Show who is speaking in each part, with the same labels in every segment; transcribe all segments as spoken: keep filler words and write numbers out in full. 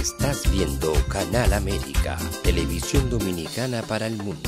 Speaker 1: Estás viendo Canal América, televisión dominicana para el mundo.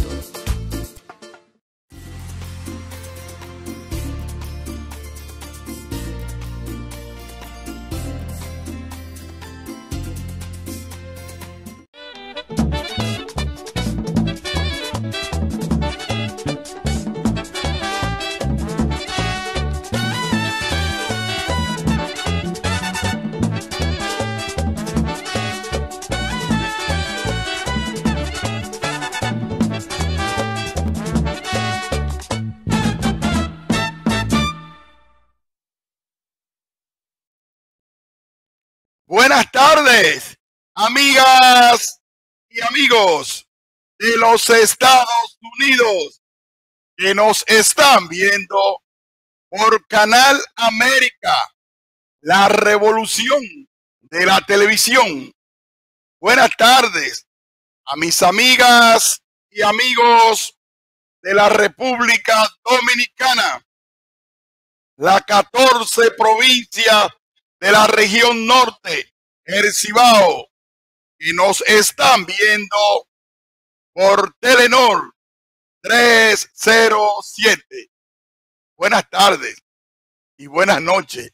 Speaker 2: Buenas tardes, amigas y amigos de los Estados Unidos que nos están viendo por Canal América, la revolución de la televisión. Buenas tardes a mis amigas y amigos de la República Dominicana, la catorce provincia de la región norte, el Cibao, y nos están viendo por Telenor tres cero siete. Buenas tardes y buenas noches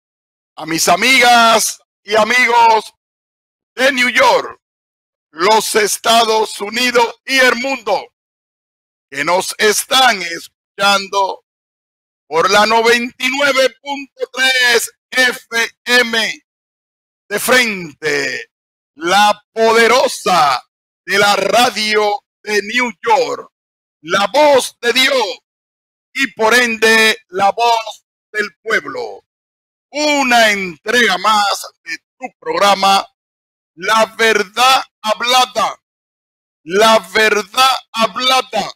Speaker 2: a mis amigas y amigos de New York, los Estados Unidos y el mundo que nos están escuchando por la noventa y nueve punto tres F M de frente, la poderosa de la radio de New York, la voz de Dios y por ende la voz del pueblo. Una entrega más de tu programa, La Verdad Hablada. La Verdad Hablada,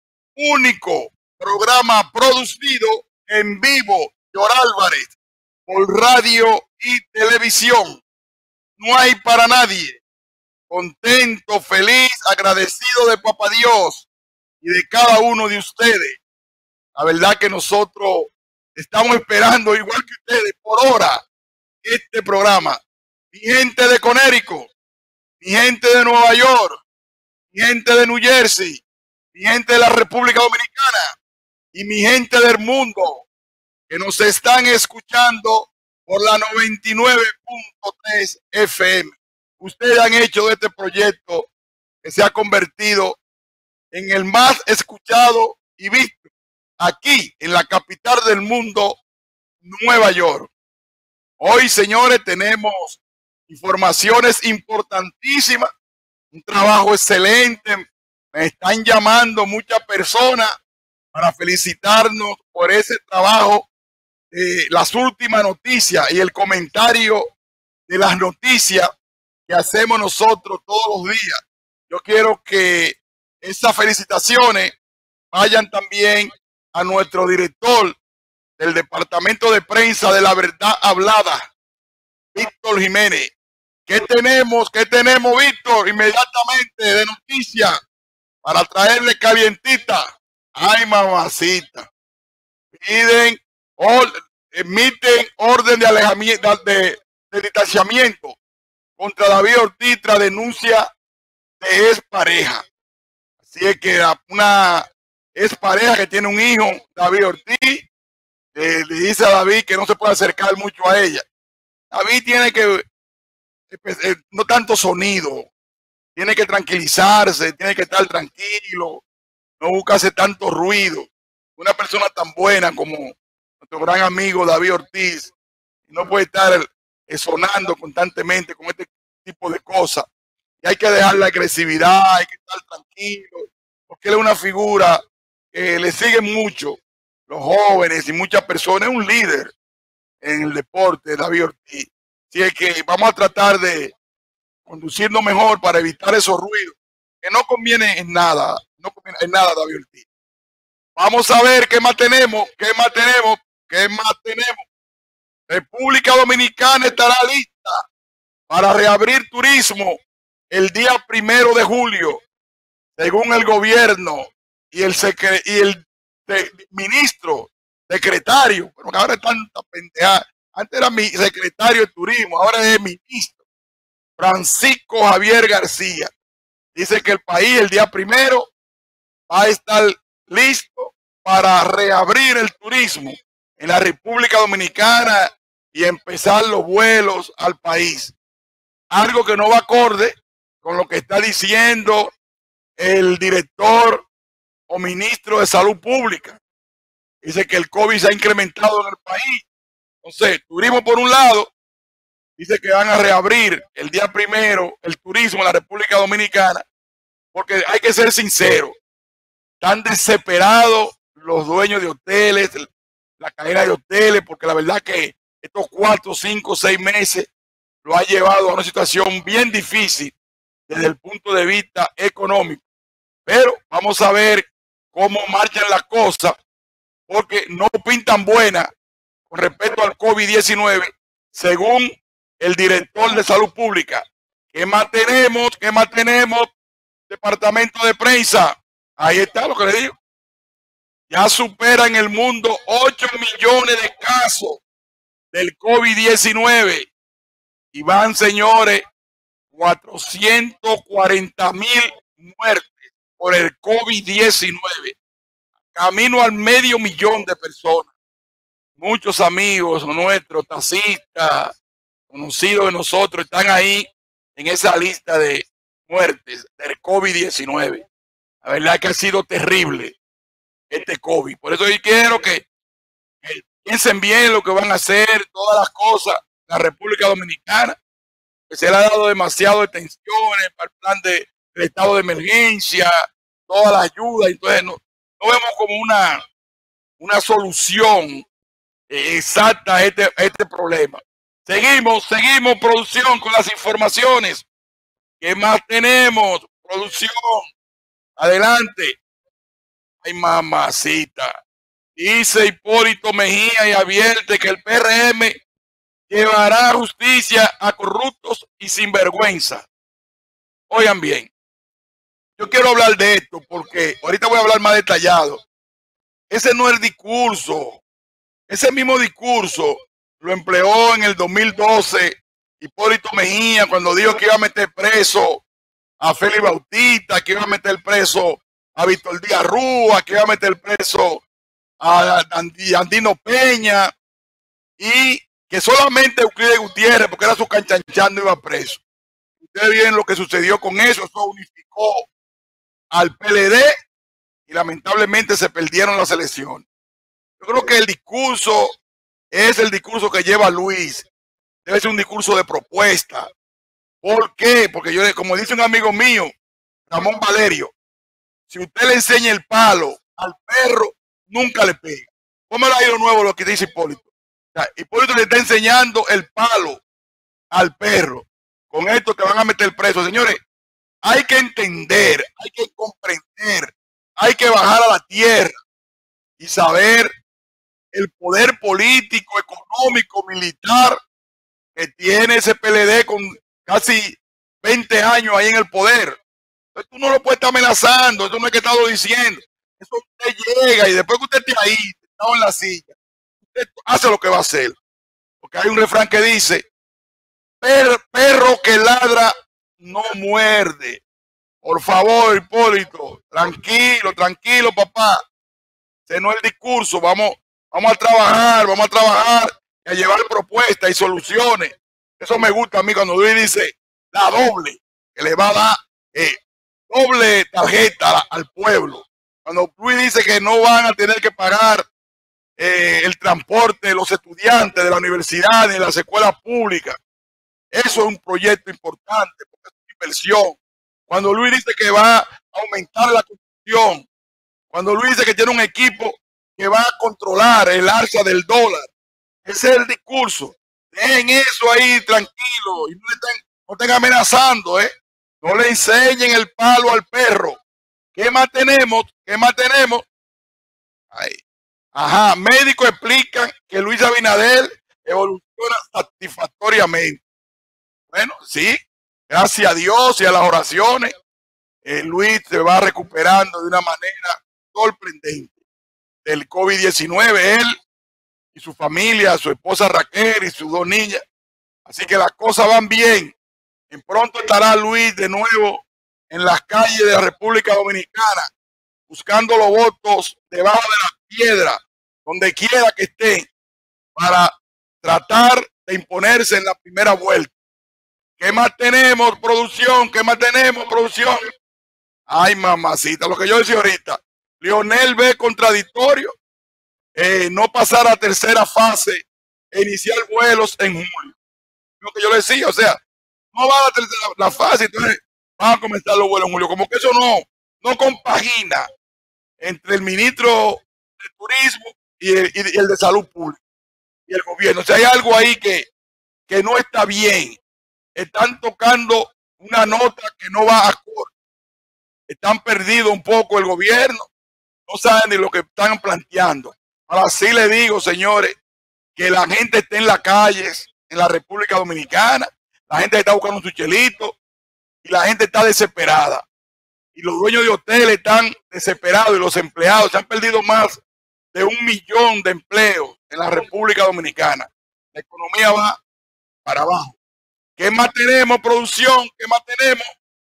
Speaker 2: único programa producido en vivo por Álvarez por radio y televisión. No hay para nadie. Contento, feliz, agradecido de Papá Dios y de cada uno de ustedes. La verdad que nosotros estamos esperando, igual que ustedes, por hora, este programa. Mi gente de Connecticut, mi gente de Nueva York, mi gente de New Jersey, mi gente de la República Dominicana y mi gente del mundo que nos están escuchando por la noventa y nueve punto tres F M. Ustedes han hecho de este proyecto que se ha convertido en el más escuchado y visto aquí en la capital del mundo, Nueva York. Hoy, señores, tenemos informaciones importantísimas, un trabajo excelente. Me están llamando muchas personas para felicitarnos por ese trabajo. Eh, las últimas noticias y el comentario de las noticias que hacemos nosotros todos los días. Yo quiero que esas felicitaciones vayan también a nuestro director del Departamento de Prensa de La Verdad Hablada, Víctor Jiménez. ¿Qué tenemos? ¿Qué tenemos, Víctor? Inmediatamente de noticias para traerle calientita. Ay, mamacita. Piden Or, emiten orden de alejamiento, de, de distanciamiento contra David Ortiz tras denuncia de expareja. Así es que una expareja que tiene un hijo, David Ortiz, eh, le dice a David que no se puede acercar mucho a ella. David tiene que, eh, no tanto sonido, tiene que tranquilizarse, tiene que estar tranquilo, no buscarse tanto ruido. Una persona tan buena como nuestro gran amigo David Ortiz no puede estar eh, sonando constantemente con este tipo de cosas. Y hay que dejar la agresividad, hay que estar tranquilo, porque él es una figura que le siguen mucho los jóvenes y muchas personas. Es un líder en el deporte, David Ortiz. Así es que vamos a tratar de conducirnos mejor para evitar esos ruidos que no conviene en nada, no conviene en nada, David Ortiz. Vamos a ver qué más tenemos, qué más tenemos. ¿Qué más tenemos? República Dominicana estará lista para reabrir turismo el día primero de julio, según el gobierno y el, secre y el de, ministro, secretario. Bueno, ahora es tanta pendejada. Antes era mi secretario de turismo, ahora es ministro. Francisco Javier García, dice que el país el día primero va a estar listo para reabrir el turismo en la República Dominicana y empezar los vuelos al país. Algo que no va acorde con lo que está diciendo el director o ministro de Salud Pública. Dice que el COVID se ha incrementado en el país. Entonces, turismo por un lado, dice que van a reabrir el día primero el turismo en la República Dominicana, porque hay que ser sincero, están desesperados los dueños de hoteles, la cadena de hoteles, porque la verdad que estos cuatro, cinco, seis meses lo ha llevado a una situación bien difícil desde el punto de vista económico. Pero vamos a ver cómo marchan las cosas, porque no pintan buenas con respecto al COVID diecinueve, según el director de Salud Pública. ¿Qué más tenemos? ¿Qué más tenemos? Departamento de prensa. Ahí está lo que le digo. Ya supera en el mundo ocho millones de casos del COVID diecinueve. Y van, señores, cuatrocientos cuarenta mil muertes por el COVID diecinueve. Camino al medio millón de personas. Muchos amigos nuestros, taxistas, conocidos de nosotros, están ahí en esa lista de muertes del COVID diecinueve. La verdad que ha sido terrible este COVID. Por eso yo quiero que, que piensen bien lo que van a hacer, todas las cosas en la República Dominicana, que se le ha dado demasiado atenciones para el plan de, del estado de emergencia, toda la ayuda. Entonces no, no vemos como una, una solución exacta a este, a este problema. Seguimos, seguimos, producción, con las informaciones. ¿Qué más tenemos? Producción. Adelante. Ay, mamacita. Dice Hipólito Mejía y advierte que el P R M llevará justicia a corruptos y sinvergüenza. Oigan bien. Yo quiero hablar de esto porque ahorita voy a hablar más detallado. Ese no es el discurso. Ese mismo discurso lo empleó en el dos mil doce Hipólito Mejía cuando dijo que iba a meter preso a Félix Bautista, que iba a meter preso a Víctor Díaz Rúa, que iba a meter preso a Andino Peña y que solamente Euclides Gutiérrez, porque era su canchanchando, iba preso. Ustedes ven lo que sucedió con eso, eso unificó al P L D y lamentablemente se perdieron las elecciones. Yo creo que el discurso es el discurso que lleva Luis. Debe ser un discurso de propuesta. ¿Por qué? Porque yo, como dice un amigo mío, Ramón Valerio, si usted le enseña el palo al perro, nunca le pega. Póngalo ahí de nuevo lo que dice Hipólito. O sea, Hipólito le está enseñando el palo al perro. Con esto que van a meter preso. Señores, hay que entender, hay que comprender, hay que bajar a la tierra y saber el poder político, económico, militar que tiene ese P L D con casi veinte años ahí en el poder. Entonces tú no lo puedes estar amenazando, eso no es que estado diciendo. Eso usted llega y después que usted esté ahí, está en la silla, usted hace lo que va a hacer. Porque hay un refrán que dice, per, perro que ladra no muerde. Por favor, Hipólito, tranquilo, tranquilo, papá. Ese no es el discurso, vamos. Vamos a trabajar, vamos a trabajar y a llevar propuestas y soluciones. Eso me gusta a mí cuando Luis dice la doble, que le va a dar eh, doble tarjeta al pueblo. Cuando Luis dice que no van a tener que pagar eh, el transporte de los estudiantes de la universidad ni de las escuelas públicas. Eso es un proyecto importante porque es una inversión. Cuando Luis dice que va a aumentar la construcción, cuando Luis dice que tiene un equipo que va a controlar el alza del dólar. Ese es el discurso. Dejen eso ahí tranquilo y no, le estén, no estén amenazando, ¿eh? No le enseñen el palo al perro. ¿Qué más tenemos? ¿Qué más tenemos? Ahí. Ajá, médicos explican que Luis Abinader evoluciona satisfactoriamente. Bueno, sí, gracias a Dios y a las oraciones, eh, Luis se va recuperando de una manera sorprendente del COVID diecinueve, él y su familia, su esposa Raquel y sus dos niñas. Así que las cosas van bien. En pronto estará Luis de nuevo en las calles de la República Dominicana, buscando los votos debajo de la piedra, donde quiera que estén, para tratar de imponerse en la primera vuelta. ¿Qué más tenemos, producción? ¿Qué más tenemos, producción? Ay, mamacita, lo que yo decía ahorita. Lionel ve contradictorio eh, no pasar a tercera fase e iniciar vuelos en julio. Lo que yo le decía, o sea, no va a la tercera la fase, entonces van a comenzar los vuelos en julio. Como que eso no, no compagina entre el ministro de Turismo y el, y el de Salud Pública y el gobierno. O sea, hay algo ahí que, que no está bien. Están tocando una nota que no va a acorde. Están perdidos un poco el gobierno. No saben ni lo que están planteando. Ahora sí le digo, señores, que la gente está en las calles, en la República Dominicana. La gente está buscando su chelito y la gente está desesperada. Y los dueños de hoteles están desesperados y los empleados se han perdido más de un millón de empleos en la República Dominicana. La economía va para abajo. ¿Qué más tenemos, producción? ¿Qué más tenemos?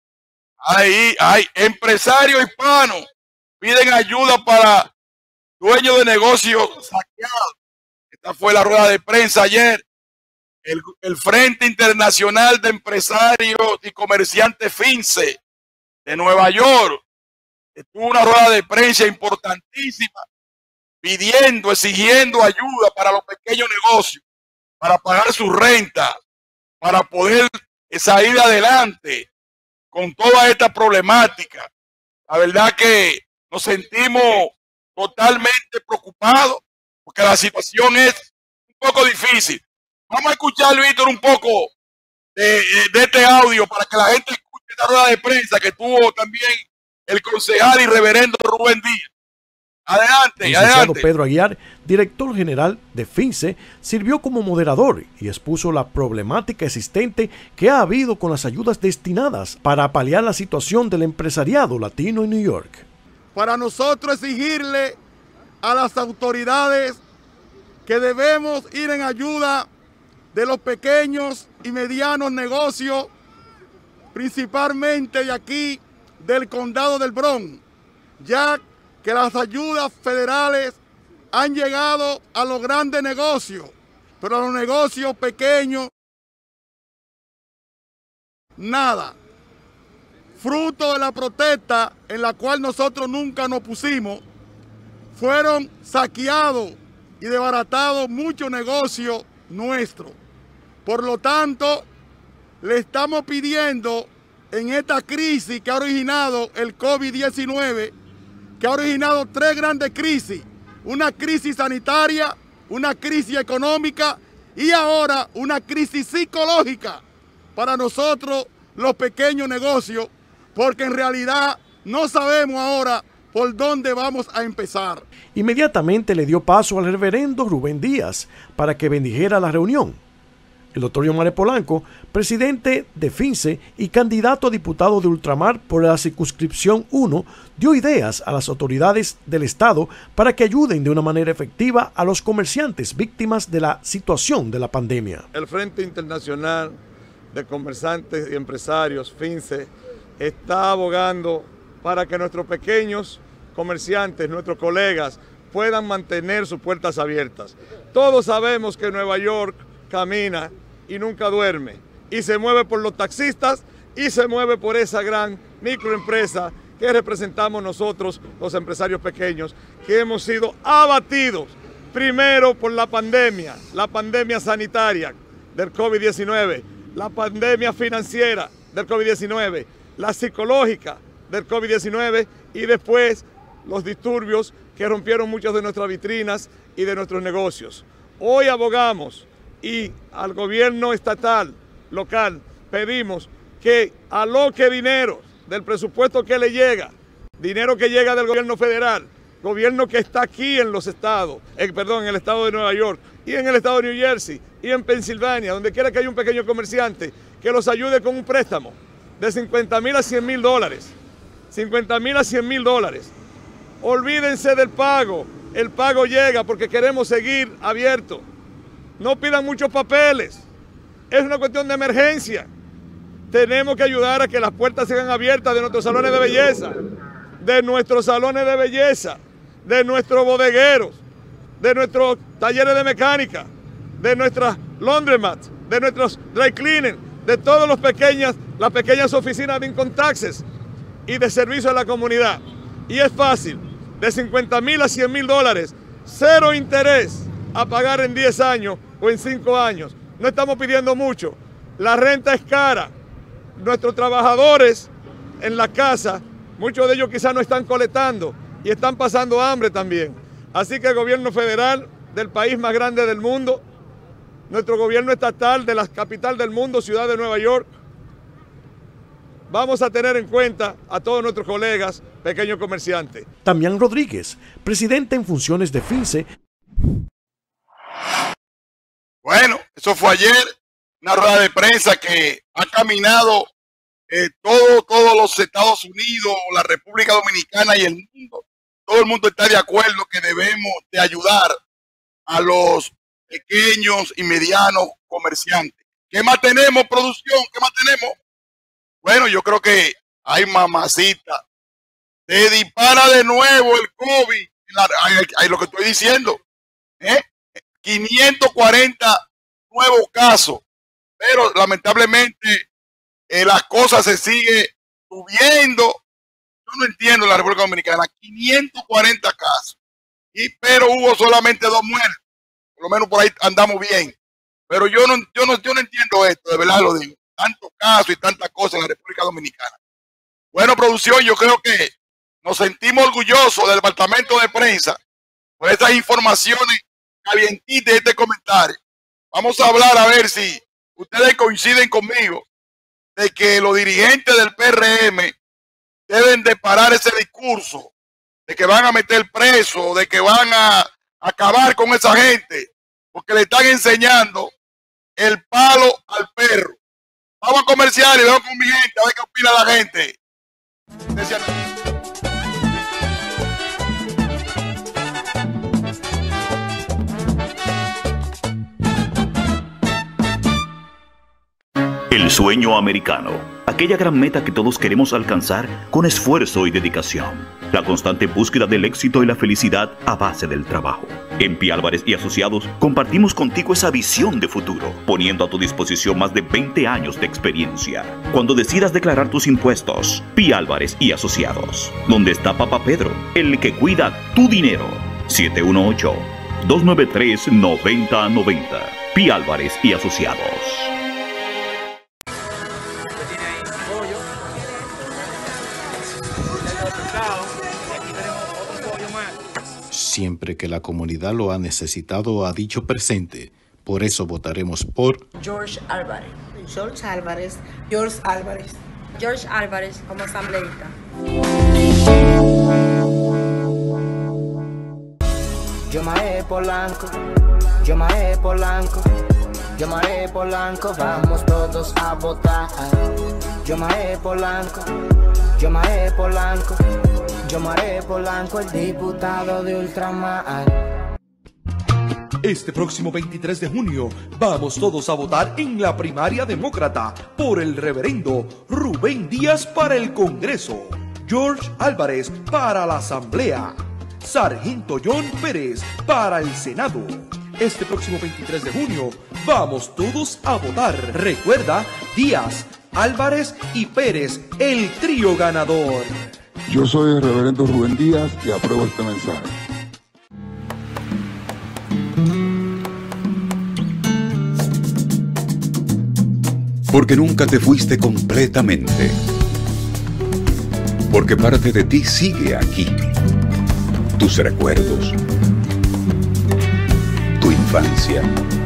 Speaker 2: Ahí hay empresarios hispanos piden ayuda para dueños de negocios saqueados. Esta fue la rueda de prensa ayer. El, el Frente Internacional de Empresarios y Comerciantes FINCE de Nueva York tuvo una rueda de prensa importantísima pidiendo, exigiendo ayuda para los pequeños negocios, para pagar su renta, para poder salir adelante con toda esta problemática. La verdad que nos sentimos totalmente preocupados porque la situación es un poco difícil. Vamos a escuchar, Víctor, un poco de, de este audio para que la gente escuche esta rueda de prensa que tuvo también el concejal y reverendo Rubén Díaz. Adelante,
Speaker 3: el
Speaker 2: adelante.
Speaker 3: Pedro Aguiar, director general de FINCE, sirvió como moderador y expuso la problemática existente que ha habido con las ayudas destinadas para paliar la situación del empresariado latino en New York.
Speaker 4: Para nosotros exigirle a las autoridades que debemos ir en ayuda de los pequeños y medianos negocios, principalmente de aquí del condado del Bronx, ya que las ayudas federales han llegado a los grandes negocios, pero a los negocios pequeños, nada. Fruto de la protesta en la cual nosotros nunca nos pusimos, fueron saqueados y desbaratados muchos negocios nuestros. Por lo tanto, le estamos pidiendo en esta crisis que ha originado el COVID diecinueve, que ha originado tres grandes crisis, una crisis sanitaria, una crisis económica y ahora una crisis psicológica para nosotros los pequeños negocios, porque en realidad no sabemos ahora por dónde vamos a empezar.
Speaker 3: Inmediatamente le dio paso al reverendo Rubén Díaz para que bendijera la reunión. El doctor Yomare Polanco, presidente de FINCE y candidato a diputado de Ultramar por la circunscripción uno, dio ideas a las autoridades del Estado para que ayuden de una manera efectiva a los comerciantes víctimas de la situación de la pandemia.
Speaker 5: El Frente Internacional de Comerciantes y Empresarios, FINCE, está abogando para que nuestros pequeños comerciantes, nuestros colegas, puedan mantener sus puertas abiertas. Todos sabemos que Nueva York camina y nunca duerme, y se mueve por los taxistas y se mueve por esa gran microempresa que representamos nosotros, los empresarios pequeños, que hemos sido abatidos primero por la pandemia, la pandemia sanitaria del COVID diecinueve, la pandemia financiera del COVID diecinueve, la psicológica del COVID diecinueve y después los disturbios que rompieron muchas de nuestras vitrinas y de nuestros negocios. Hoy abogamos y al gobierno estatal, local, pedimos que aloque dinero del presupuesto que le llega, dinero que llega del gobierno federal, gobierno que está aquí en los estados, eh, perdón, en el estado de Nueva York y en el estado de New Jersey y en Pensilvania, donde quiera que haya un pequeño comerciante, que los ayude con un préstamo de cincuenta mil a cien mil dólares, cincuenta mil a cien mil dólares. Olvídense del pago, el pago llega porque queremos seguir abiertos. No pidan muchos papeles, es una cuestión de emergencia. Tenemos que ayudar a que las puertas sigan abiertas de nuestros salones de belleza, de nuestros salones de belleza, de nuestros bodegueros, de nuestros talleres de mecánica, de nuestras laundromats, de nuestros dry cleaning, de todas las pequeñas, las pequeñas oficinas de income taxes y de servicio a la comunidad. Y es fácil, de cincuenta mil a cien mil dólares, cero interés a pagar en diez años o en cinco años. No estamos pidiendo mucho. La renta es cara. Nuestros trabajadores en la casa, muchos de ellos quizás no están colectando y están pasando hambre también. Así que el gobierno federal del país más grande del mundo, nuestro gobierno estatal de la capital del mundo, ciudad de Nueva York, vamos a tener en cuenta a todos nuestros colegas pequeños comerciantes.
Speaker 3: Damián Rodríguez, presidente en funciones de FINSE.
Speaker 2: Bueno, eso fue ayer, una rueda de prensa que ha caminado eh, todo, todos los Estados Unidos, la República Dominicana y el mundo. Todo el mundo está de acuerdo que debemos de ayudar a los pequeños y medianos comerciantes. ¿Qué más tenemos, producción? ¿Qué más tenemos? Bueno, yo creo que hay mamacita. Se dispara de nuevo el COVID. Hay lo que estoy diciendo. ¿eh? quinientos cuarenta nuevos casos. Pero lamentablemente eh, las cosas se siguen subiendo. Yo no entiendo la República Dominicana. quinientos cuarenta casos. Y, pero hubo solamente dos muertes. Por lo menos por ahí andamos bien. Pero yo no, yo no, yo no entiendo esto, de verdad lo digo. Tantos casos y tantas cosas en la República Dominicana. Bueno, producción, yo creo que nos sentimos orgullosos del departamento de prensa por estas informaciones calientitas de este comentario. Vamos a hablar a ver si ustedes coinciden conmigo de que los dirigentes del P R M deben de parar ese discurso de que van a meter preso, de que van a acabar con esa gente, porque le están enseñando el palo al perro. Vamos a comercial y vamos con mi gente a ver qué opina la gente.
Speaker 6: El sueño americano, aquella gran meta que todos queremos alcanzar con esfuerzo y dedicación. La constante búsqueda del éxito y la felicidad a base del trabajo. En Pi Álvarez y Asociados compartimos contigo esa visión de futuro, poniendo a tu disposición más de veinte años de experiencia. Cuando decidas declarar tus impuestos, Pi Álvarez y Asociados. Donde está Papá Pedro, el que cuida tu dinero. siete uno ocho, dos nueve tres, nueve cero nueve cero. Pi Álvarez y Asociados.
Speaker 7: Siempre que la comunidad lo ha necesitado, ha dicho presente. Por eso votaremos por
Speaker 8: George Álvarez.
Speaker 9: George Álvarez. George Álvarez.
Speaker 8: George Álvarez como asambleísta.
Speaker 10: Yomae Polanco, Yomae Polanco, Yomae Polanco, vamos todos a votar. Yomae Polanco, Yomae Polanco, Yomae Polanco, el diputado de Ultramar.
Speaker 11: Este próximo veintitrés de junio vamos todos a votar en la primaria demócrata por el reverendo Rubén Díaz para el Congreso, George Álvarez para la Asamblea, Sargento John Pérez para el Senado. Este próximo veintitrés de junio vamos todos a votar. Recuerda, Díaz, Álvarez y Pérez, el trío ganador.
Speaker 12: Yo soy el reverendo Rubén Díaz y apruebo este mensaje.
Speaker 13: Porque nunca te fuiste completamente. Porque parte de ti sigue aquí. Tus recuerdos. Tu infancia.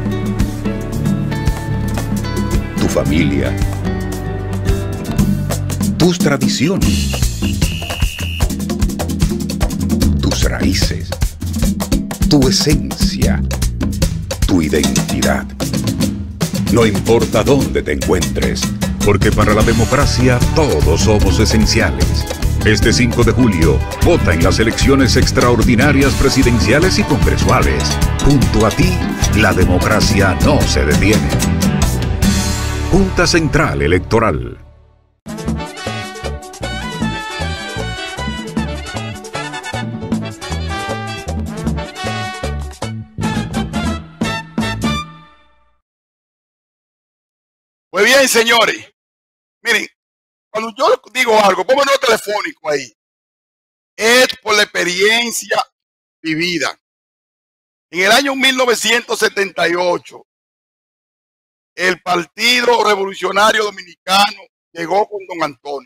Speaker 13: Tu familia. Tus tradiciones. Tus raíces. Tu esencia. Tu identidad. No importa dónde te encuentres, porque para la democracia todos somos esenciales. Este cinco de julio, vota en las elecciones extraordinarias presidenciales y congresuales. Junto a ti, la democracia no se detiene. Junta Central Electoral.
Speaker 2: Pues bien, señores, miren, cuando yo digo algo, pongo el telefónico ahí, es por la experiencia vivida. En el año mil novecientos setenta y ocho, el Partido Revolucionario Dominicano llegó con don Antonio.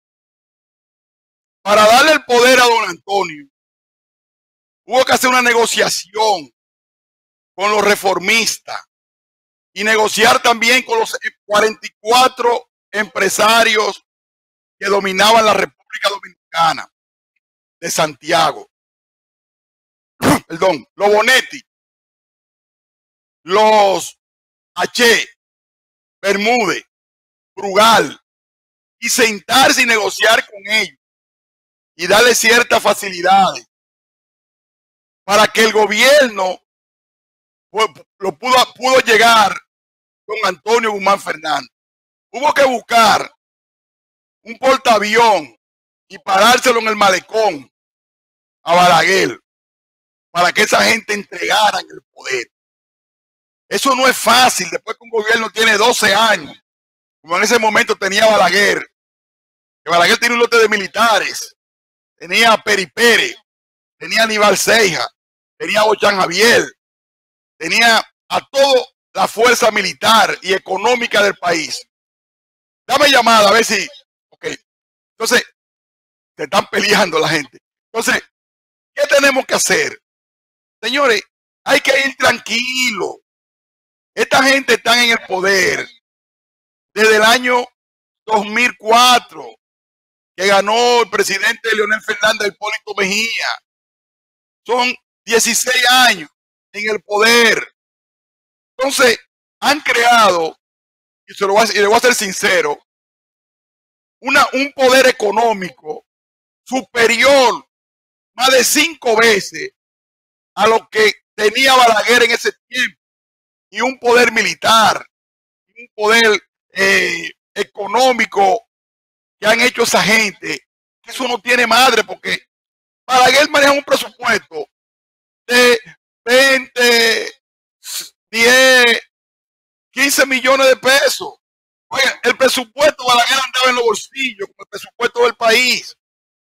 Speaker 2: Para darle el poder a don Antonio, hubo que hacer una negociación con los reformistas y negociar también con los cuarenta y cuatro empresarios que dominaban la República Dominicana de Santiago. Perdón, los Bonetti, los H, Bermúdez, Brugal, y sentarse y negociar con ellos y darle ciertas facilidades para que el gobierno lo pudo, pudo llegar don Antonio Guzmán Fernández. Hubo que buscar un portaavión y parárselo en el malecón a Balaguer para que esa gente entregara el poder. Eso no es fácil después que un gobierno tiene doce años, como en ese momento tenía Balaguer, que Balaguer tiene un lote de militares, tenía a Peri Pérez, tenía a Aníbal Ceja, tenía a Bochán Javier, tenía a toda la fuerza militar y económica del país. Dame llamada a ver si... Ok. Entonces, se están peleando la gente. Entonces, ¿qué tenemos que hacer? Señores, hay que ir tranquilo. Esta gente está en el poder desde el año dos mil cuatro, que ganó el presidente Leonel Fernández Hipólito Mejía. Son dieciséis años en el poder. Entonces, han creado, y se lo voy a, y le voy a ser sincero, una, un poder económico superior más de cinco veces a lo que tenía Balaguer en ese tiempo, y un poder militar, un poder eh, económico que han hecho esa gente, que eso no tiene madre, porque Balaguer maneja un presupuesto de veinte, diez, quince millones de pesos. Oye, el presupuesto Balaguer andaba en los bolsillos, como el presupuesto del país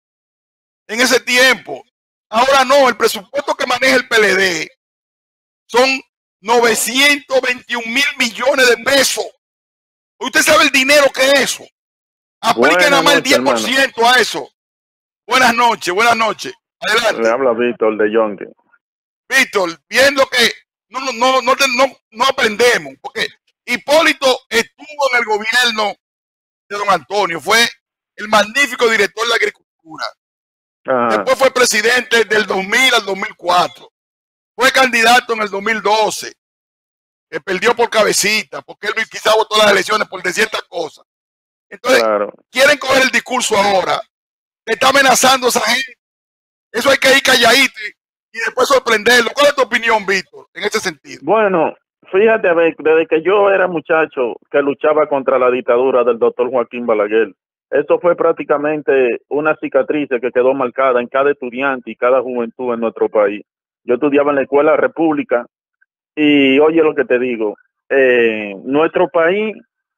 Speaker 2: en ese tiempo. Ahora no, el presupuesto que maneja el P L D son novecientos veintiún mil millones de pesos. Usted sabe el dinero que es eso. Aplique nada más el diez por ciento a eso. Buenas noches, buenas noches. Adelante.
Speaker 14: Le habla Víctor de Yonke.
Speaker 2: Víctor, viendo que no, no, no, no, no, no aprendemos, porque Hipólito estuvo en el gobierno de don Antonio, fue el magnífico director de la agricultura. Ajá. Después fue presidente del dos mil al dos mil cuatro. Fue candidato en el dos mil doce, que perdió por cabecita, porque él quizá votó las elecciones por de ciertas cosas. Entonces, claro, quieren coger el discurso ahora, le está amenazando a esa gente. Eso hay que ir calladito y, y después sorprenderlo. ¿Cuál es tu opinión, Víctor, en ese sentido?
Speaker 14: Bueno, fíjate, desde que yo era muchacho que luchaba contra la dictadura del doctor Joaquín Balaguer, esto fue prácticamente una cicatriz que quedó marcada en cada estudiante y cada juventud en nuestro país. Yo estudiaba en la Escuela República y oye lo que te digo, eh, nuestro país,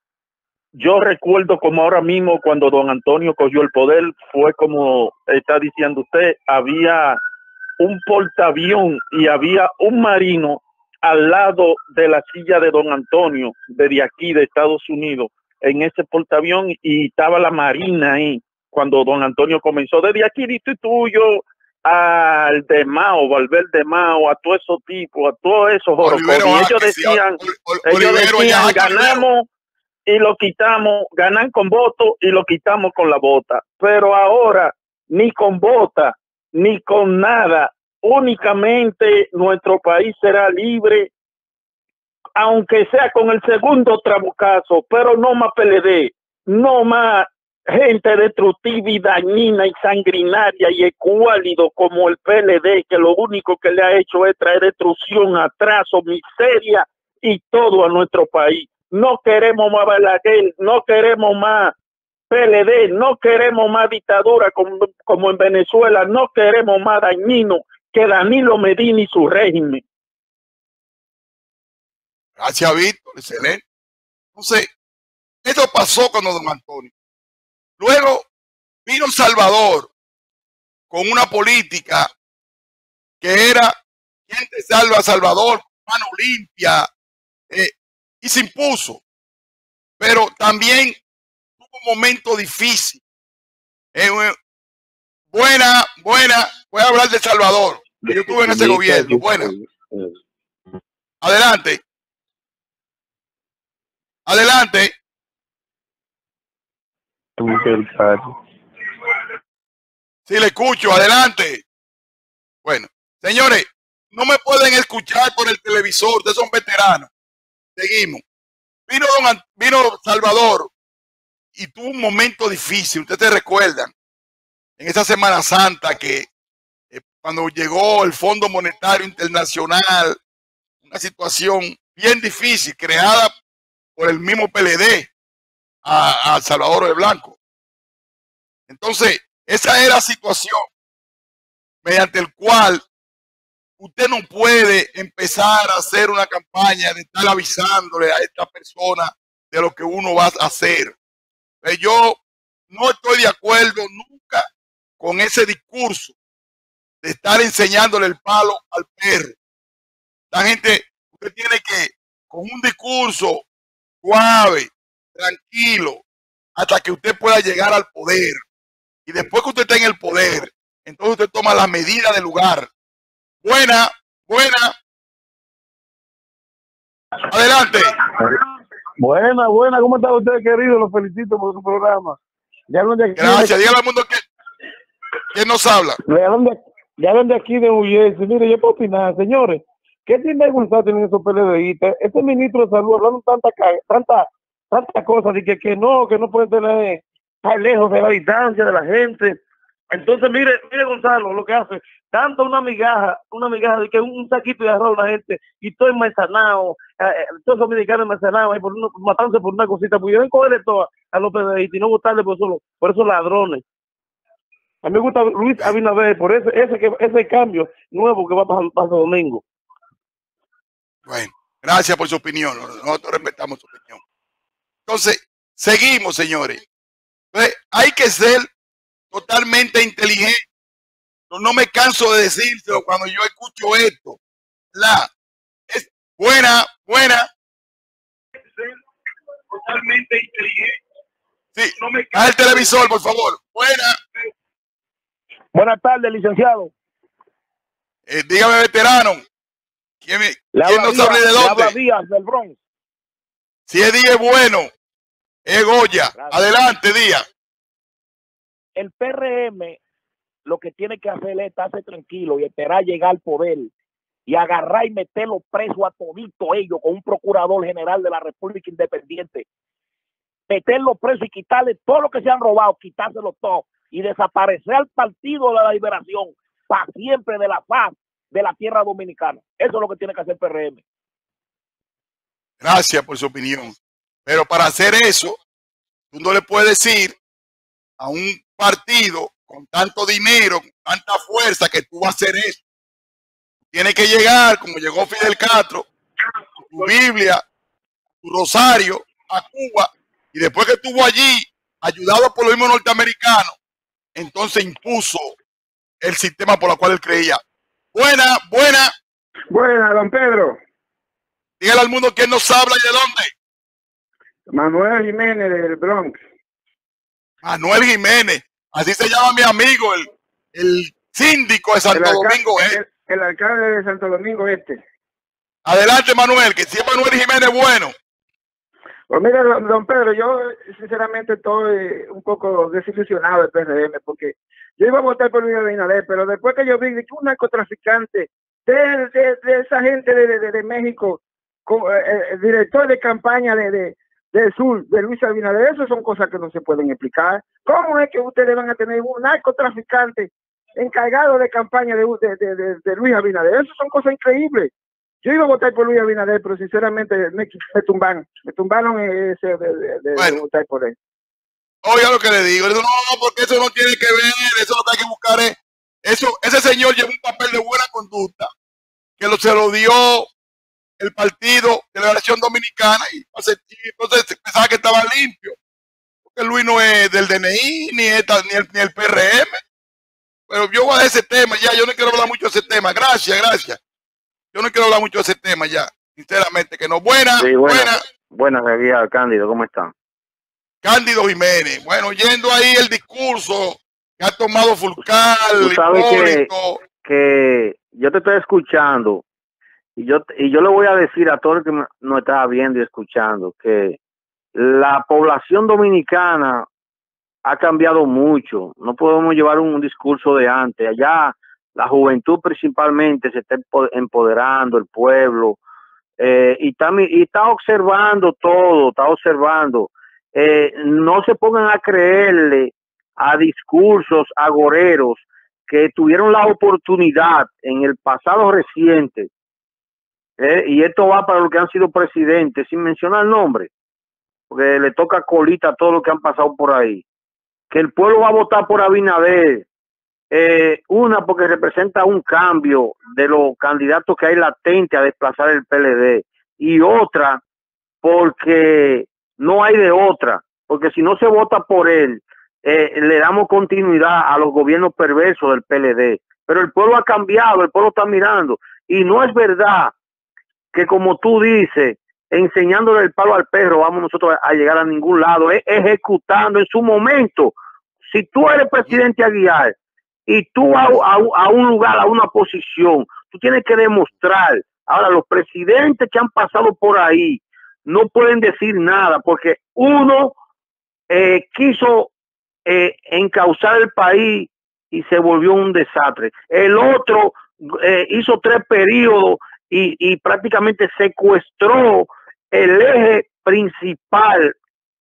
Speaker 14: yo recuerdo como ahora mismo cuando don Antonio cogió el poder, fue como está diciendo usted, había un portaavión y había un marino al lado de la silla de don Antonio, desde aquí de Estados Unidos, en ese portaavión, y estaba la marina ahí cuando don Antonio comenzó, desde aquí dice tuyo, al de Mao, Valverde Mao, a todos esos tipos, a todos esos jorocos, y ellos decían, ellos decían, ganamos y lo quitamos, ganan con voto y lo quitamos con la bota, pero ahora ni con bota, ni con nada, únicamente nuestro país será libre, aunque sea con el segundo trabucazo, pero no más P L D, no más gente destructiva y dañina y sanguinaria y ecuálido como el P L D, que lo único que le ha hecho es traer destrucción, atraso, miseria y todo a nuestro país. no queremos más Balaguer, no queremos más P L D, no queremos más dictadura como, como en Venezuela, no queremos más dañino que Danilo Medina y su régimen.
Speaker 2: Gracias, Víctor, excelente. Entonces, esto pasó con don Antonio. Luego vino Salvador con una política que era quien te salva, Salvador, mano limpia, eh, y se impuso. Pero también tuvo un momento difícil. Eh, buena, buena, voy a hablar de Salvador, que yo estuve en ese gobierno. Buena. Adelante. Adelante. Sí, le escucho, adelante. Bueno, señores, no me pueden escuchar por el televisor, ustedes son veteranos. Seguimos. Vino, don, vino Salvador y tuvo un momento difícil, ustedes te recuerdan, en esa Semana Santa que eh, cuando llegó el Fondo Monetario Internacional, una situación bien difícil creada por el mismo P L D a, a Salvador de Blanco. Entonces, esa era la situación mediante el cual usted no puede empezar a hacer una campaña de estar avisándole a esta persona de lo que uno va a hacer. Pero yo no estoy de acuerdo nunca con ese discurso de estar enseñándole el palo al perro. La gente, usted tiene que, con un discurso suave, tranquilo, hasta que usted pueda llegar al poder. Y después que usted esté en el poder, entonces usted toma las medidas del lugar. Buena, buena. Adelante.
Speaker 15: Buena, buena. ¿Cómo está usted, querido? Los felicito por su programa. Ya de aquí,
Speaker 2: gracias. Dígale al mundo que ¿quién nos habla?
Speaker 15: Ya ven de aquí de Uyes. Mire, yo puedo opinar, señores. ¿Qué tiene que tienen esos PLDistas? Este ministro de salud hablando tanta tanta tanta cosas de que, que no, que no puede tener tan lejos de la distancia de la gente. Entonces, mire, mire Gonzalo, lo que hace, tanto una migaja, una migaja de que un, un saquito de arroz a la gente, y todo enmanzanado, eh, todos los dominicanos enmanzanados, por uno, matándose por una cosita, pudieron cogerle todo a los PDistas y no votarle por, solo, por esos ladrones. A mí me gusta Luis Abinader, por ese, ese, ese cambio nuevo que va a pasar el paso domingo.
Speaker 2: Bueno, gracias por su opinión, nosotros respetamos su opinión. Entonces, seguimos, señores. Entonces, hay que ser totalmente inteligente. No, no me canso de decírselo cuando yo escucho esto. La es buena, buena. Totalmente inteligente. Sí, no me canso. Haz el televisor, por favor. Buena.
Speaker 15: Buenas tardes, licenciado.
Speaker 2: Eh, dígame, veterano. ¿Quién, me, ¿quién nos hable de dónde?
Speaker 15: Habla Díaz, del Bronx.
Speaker 2: Si es Díaz, bueno. Es Goya. Gracias. Adelante, Díaz.
Speaker 15: El P R M lo que tiene que hacer es estarse tranquilo y esperar llegar al poder y agarrar y meterlo preso a todito ellos con un procurador general de la República Independiente. Meterlo preso y quitarle todo lo que se han robado, quitárselo todo y desaparecer al Partido de la Liberación para siempre de la faz de la tierra dominicana. Eso es lo que tiene que hacer el P R M.
Speaker 2: Gracias por su opinión. Pero para hacer eso, tú no le puedes decir a un partido con tanto dinero, con tanta fuerza, que tú vas a hacer eso. Tiene que llegar, como llegó Fidel Castro, tu Biblia, tu rosario, a Cuba, y después que estuvo allí, ayudado por los mismos norteamericanos, entonces impuso el sistema por el cual él creía. Buena, buena.
Speaker 15: Buena, don Pedro.
Speaker 2: Dígale al mundo quién nos habla y de dónde.
Speaker 15: Manuel Jiménez del Bronx.
Speaker 2: Manuel Jiménez, así se llama mi amigo, el, el síndico de Santo el Domingo
Speaker 15: Este. El, el alcalde de Santo Domingo Este.
Speaker 2: Adelante, Manuel, que si es Manuel Jiménez bueno.
Speaker 15: Pues mira, don, don Pedro, yo sinceramente estoy un poco desilusionado del P R M, porque yo iba a votar por Luis Abinader, pero después que yo vi que un narcotraficante de, de, de esa gente de, de, de México, con, eh, el director de campaña de, de del sur, de Luis Abinader, eso son cosas que no se pueden explicar. ¿Cómo es que ustedes van a tener un narcotraficante encargado de campaña de, de, de, de, de Luis Abinader? Eso son cosas increíbles.
Speaker 16: Yo iba a votar por Luis Abinader, pero sinceramente me, me tumbaron. Me tumbaron ese de, de, de,
Speaker 2: bueno,
Speaker 16: de votar por él.
Speaker 2: Oiga lo que le digo. No, no, porque eso no tiene que ver. Eso lo que hay que buscar es. Eso, ese señor llevó un papel de buena conducta que lo, se lo dio el partido de la Nación Dominicana y entonces pensaba que estaba limpio. Porque Luis no es del D N I, ni, esta, ni, el, ni el P R M. Pero yo voy a ese tema ya. Yo no quiero hablar mucho de ese tema. Gracias, gracias. Yo no quiero hablar mucho de ese tema ya, sinceramente, que no. Buena,
Speaker 17: sí, buena.
Speaker 2: Buena,
Speaker 17: buena Guía, Cándido, ¿cómo están?
Speaker 2: Cándido Jiménez. Bueno, oyendo ahí el discurso que ha tomado Fulcar,
Speaker 17: Tú sabes que, que yo te estoy escuchando y yo, y yo le voy a decir a todo el que nos está viendo y escuchando que la población dominicana ha cambiado mucho. No podemos llevar un, un discurso de antes. Allá la juventud principalmente se está empoderando, el pueblo, eh, y, está, y está observando todo, está observando. Eh, no se pongan a creerle a discursos agoreros que tuvieron la oportunidad en el pasado reciente, eh, y esto va para los que han sido presidentes, sin mencionar el nombre, porque le toca colita a todo lo que han pasado por ahí, que el pueblo va a votar por Abinader. Eh, una porque representa un cambio de los candidatos que hay latente a desplazar el P L D, y otra porque no hay de otra, porque si no se vota por él, eh, le damos continuidad a los gobiernos perversos del P L D. Pero el pueblo ha cambiado, el pueblo está mirando, y no es verdad que, como tú dices, enseñándole el palo al perro vamos nosotros a llegar a ningún lado, es ejecutando en su momento. Si tú eres presidente a guiar y tú a, a, a un lugar, a una posición, tú tienes que demostrar. Ahora, los presidentes que han pasado por ahí no pueden decir nada, porque uno eh, quiso eh, encauzar el país y se volvió un desastre. El otro eh, hizo tres periodos y, y prácticamente secuestró el eje principal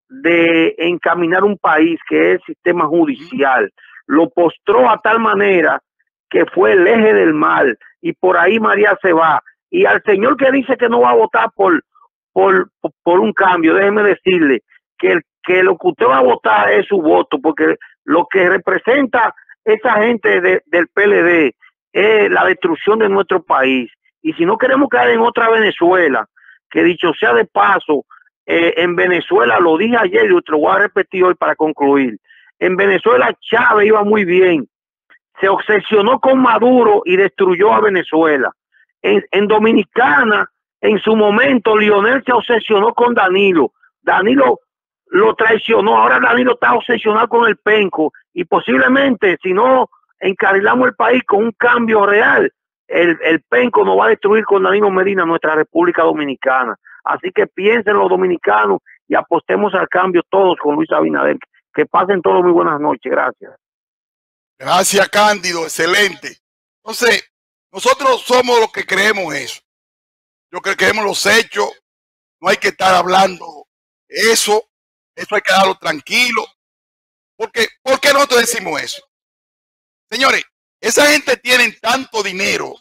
Speaker 17: de encaminar un país, que es el sistema judicial. Lo postró a tal manera que fue el eje del mal, y por ahí María se va. Y al señor que dice que no va a votar por, por, por un cambio, déjeme decirle que, el, que lo que usted va a votar es su voto, porque lo que representa esa gente de, del P L D es la destrucción de nuestro país. Y si no queremos caer en otra Venezuela, que dicho sea de paso, eh, en Venezuela, lo dije ayer y te lo voy a repetir hoy para concluir, en Venezuela Chávez iba muy bien, se obsesionó con Maduro y destruyó a Venezuela. En, en Dominicana, en su momento, Lionel se obsesionó con Danilo. Danilo lo traicionó, ahora Danilo está obsesionado con el penco, y posiblemente, si no encarrilamos el país con un cambio real, el, el penco nos va a destruir con Danilo Medina nuestra República Dominicana. Así que piensen los dominicanos y apostemos al cambio todos con Luis Abinader. Que pasen todos muy buenas noches. Gracias.
Speaker 2: Gracias, Cándido. Excelente. Entonces, nosotros somos los que creemos eso. Yo creo que creemos los hechos. No hay que estar hablando eso. Eso hay que darlo tranquilo. Porque, ¿por qué nosotros decimos eso? Señores, esa gente tiene tanto dinero.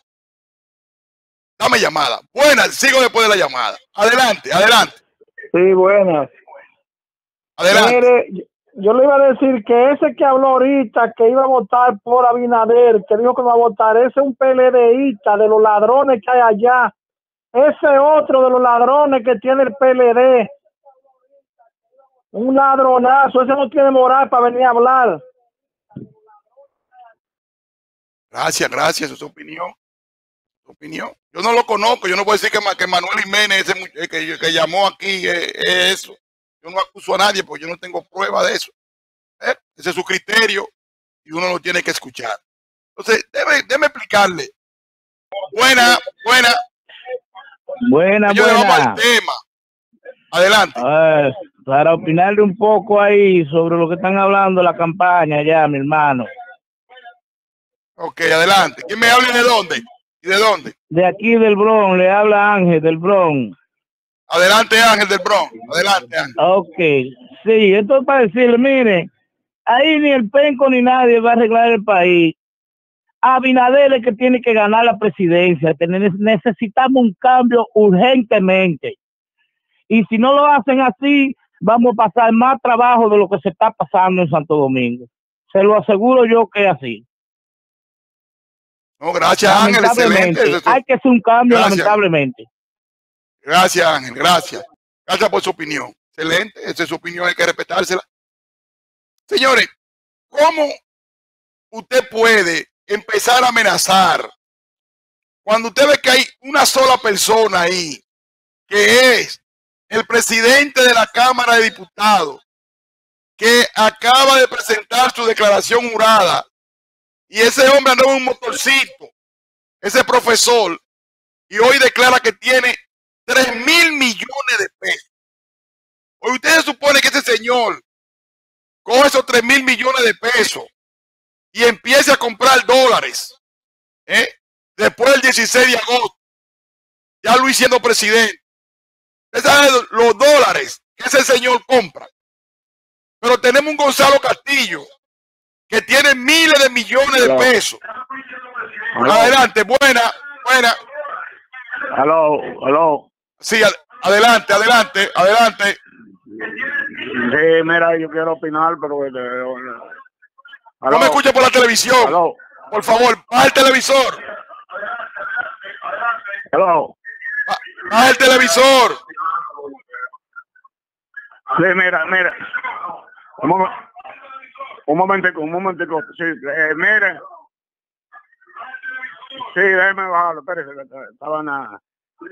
Speaker 2: Dame llamada. Buenas, sigo después de la llamada. Adelante, adelante.
Speaker 15: Sí, buenas.
Speaker 2: Adelante.
Speaker 15: Mire, yo le iba a decir que ese que habló ahorita, que iba a votar por Abinader, que dijo que no va a votar, ese es un PLDista de los ladrones que hay allá. Ese otro de los ladrones que tiene el P L D. Un ladronazo, ese no tiene moral para venir a hablar.
Speaker 2: Gracias, gracias, es su opinión. Su opinión. Yo no lo conozco, yo no puedo decir que, que Manuel Jiménez, ese que, que llamó aquí, es, es eso. Yo no acuso a nadie porque yo no tengo prueba de eso. ¿Eh? Ese es su criterio y uno lo tiene que escuchar. Entonces, déjeme, déjeme explicarle. Buena, buena.
Speaker 18: Buena,
Speaker 2: yo
Speaker 18: buena.
Speaker 2: Vamos al tema. Adelante.
Speaker 18: Uh, para opinarle un poco ahí sobre lo que están hablando la campaña ya, mi hermano.
Speaker 2: Ok, adelante. ¿Quién me habla y de dónde? ¿Y de dónde?
Speaker 18: De aquí del Bronx, le habla Ángel del Bronx.
Speaker 2: Adelante, Ángel del Bronx. Adelante, Ángel.
Speaker 18: Ok, sí, esto es para decirle, mire, ahí ni el penco ni nadie va a arreglar el país. Abinader es que tiene que ganar la presidencia. Necesitamos un cambio urgentemente. Y si no lo hacen así, vamos a pasar más trabajo de lo que se está pasando en Santo Domingo. Se lo aseguro yo que es así.
Speaker 2: No, gracias, Ángel. Excelente.
Speaker 18: Hay que hacer un cambio,
Speaker 2: Gracias.
Speaker 18: lamentablemente.
Speaker 2: Gracias, Ángel. Gracias. Gracias por su opinión. Excelente. Esa es su opinión, hay que respetársela. Señores, ¿cómo usted puede empezar a amenazar cuando usted ve que hay una sola persona ahí, que es el presidente de la Cámara de Diputados, que acaba de presentar su declaración jurada, y ese hombre andaba en un motorcito, ese profesor, y hoy declara que tiene tres mil millones de pesos? Hoy usted se supone que ese señor coge esos tres mil millones de pesos y empiece a comprar dólares, ¿eh? Después del dieciséis de agosto, ya Luis siendo presidente. Usted sabe los dólares que ese señor compra. Pero tenemos un Gonzalo Castillo que tiene miles de millones de pesos.
Speaker 19: Aló.
Speaker 2: Adelante, buena, buena.
Speaker 19: Aló, aló.
Speaker 2: Sí, ad adelante, adelante, adelante.
Speaker 19: Sí, mira, yo quiero opinar, pero... Eh, eh,
Speaker 2: no me escuche por la televisión.
Speaker 19: Aló.
Speaker 2: Por favor, baja el televisor.
Speaker 19: Aló.
Speaker 2: Baja el televisor.
Speaker 19: Sí, mira, mira. Un, mom un momentico, un momentico. Sí, eh, mira. Sí, déjeme bajarlo. Espérese, estaban a...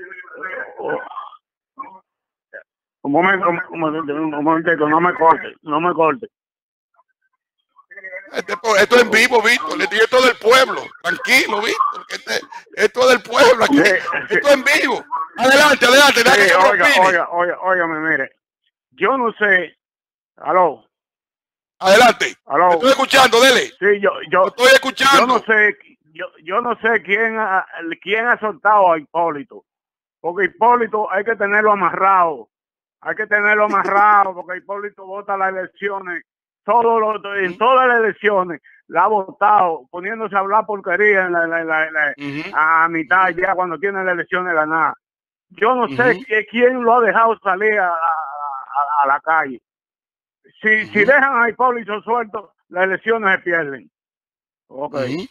Speaker 19: Un momento, un momento, un momentico, no me corte, no me corte.
Speaker 2: Este, esto es en vivo, Víctor. Esto es del pueblo. Tranquilo, Víctor. Este, esto es del pueblo. Aquí. Sí, sí. Esto es en vivo. Adelante, adelante.
Speaker 19: Sí, que oiga, oiga, oiga, óigame, mire. Yo no sé. Aló.
Speaker 2: Adelante.
Speaker 19: Aló.
Speaker 2: Te estoy escuchando, dele.
Speaker 19: Sí, yo, yo.
Speaker 2: Lo estoy escuchando.
Speaker 19: Yo no sé, yo, yo no sé quién ha, quién ha soltado a Hipólito. Porque Hipólito hay que tenerlo amarrado. Hay que tenerlo amarrado porque Hipólito vota las elecciones. Todo lo, en todas las elecciones la ha votado, poniéndose a hablar porquería en la, la, la, la, uh-huh. a mitad ya cuando tiene las elecciones ganadas. Yo no uh-huh. sé que, quién lo ha dejado salir a, a, a, a la calle. Si, uh-huh. si dejan a Hipólito suelto, las elecciones se pierden. Okay.
Speaker 2: Uh-huh.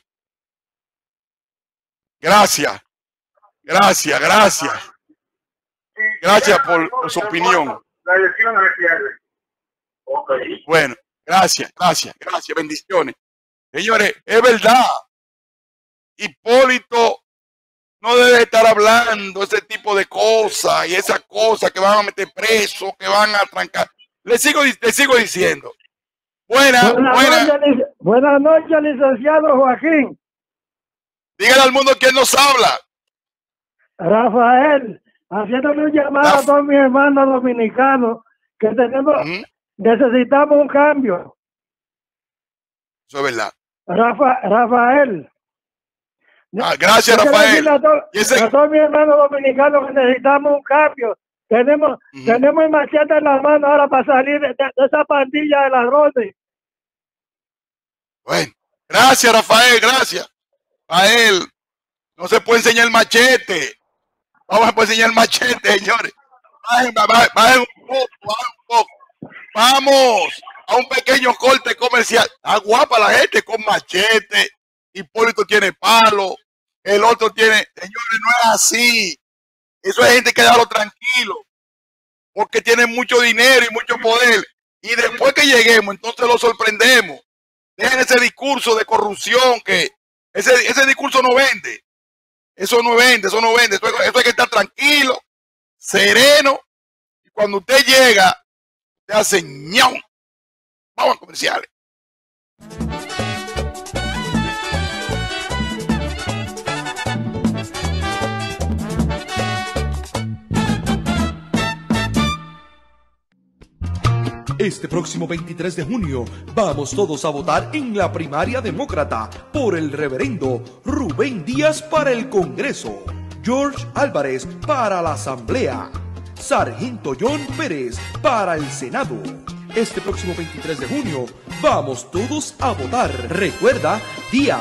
Speaker 2: Gracias. Gracias, gracias. Gracias por, por su opinión.
Speaker 19: Las elecciones se pierden. Okay.
Speaker 2: Bueno. Gracias, gracias, gracias, bendiciones. Señores, es verdad. Hipólito no debe estar hablando ese tipo de cosas y esas cosas que van a meter preso, que van a trancar. Le sigo, le sigo diciendo. Buena, buena.
Speaker 20: Buenas noches, buenas noches, licenciado Joaquín.
Speaker 2: Dígale al mundo quién nos habla.
Speaker 20: Rafael, haciéndole un llamado Raf a todos mis hermanos dominicanos que tenemos... ¿Mm? Necesitamos un cambio.
Speaker 2: Eso es verdad.
Speaker 20: Rafa, Rafael.
Speaker 2: Ah, gracias, Rafael.
Speaker 20: A, to ese... a todos mis hermanos dominicanos que necesitamos un cambio. Tenemos, uh-huh. tenemos el machete en la mano ahora para salir de, de, de esa pandilla de ladrones.
Speaker 2: Bueno, gracias, Rafael, gracias. A él no se puede enseñar el machete. Vamos a poder enseñar el machete, señores. Bajen, bajen, bajen un poco, bajen un poco. Vamos a un pequeño corte comercial. Está guapa la gente con machete. Hipólito tiene palo. El otro tiene... Señores, no es así. Eso es gente que déjalo tranquilo. Porque tienen mucho dinero y mucho poder. Y después que lleguemos, entonces lo sorprendemos. Dejen ese discurso de corrupción que... Ese, ese discurso no vende. Eso no vende, eso no vende. Eso, eso hay que estar tranquilo, sereno. Y cuando usted llega... te hacen ñau. Vamos a comerciales.
Speaker 11: Este próximo veintitrés de junio vamos todos a votar en la primaria demócrata por el reverendo Rubén Díaz para el Congreso, George Álvarez para la Asamblea, Sargento John Pérez para el Senado. Este próximo veintitrés de junio, vamos todos a votar. Recuerda, Díaz